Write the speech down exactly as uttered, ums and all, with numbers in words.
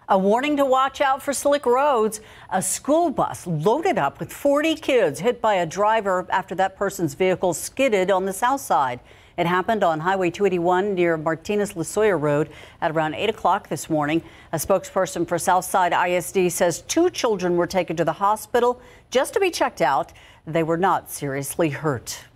A warning to watch out for slick roads. A school bus loaded up with forty kids hit by a driver after that person's vehicle skidded on the south side. It happened on Highway two eighty-one near Martinez-Lasoya Road at around eight o'clock this morning. A spokesperson for Southside I S D says two children were taken to the hospital just to be checked out. They were not seriously hurt.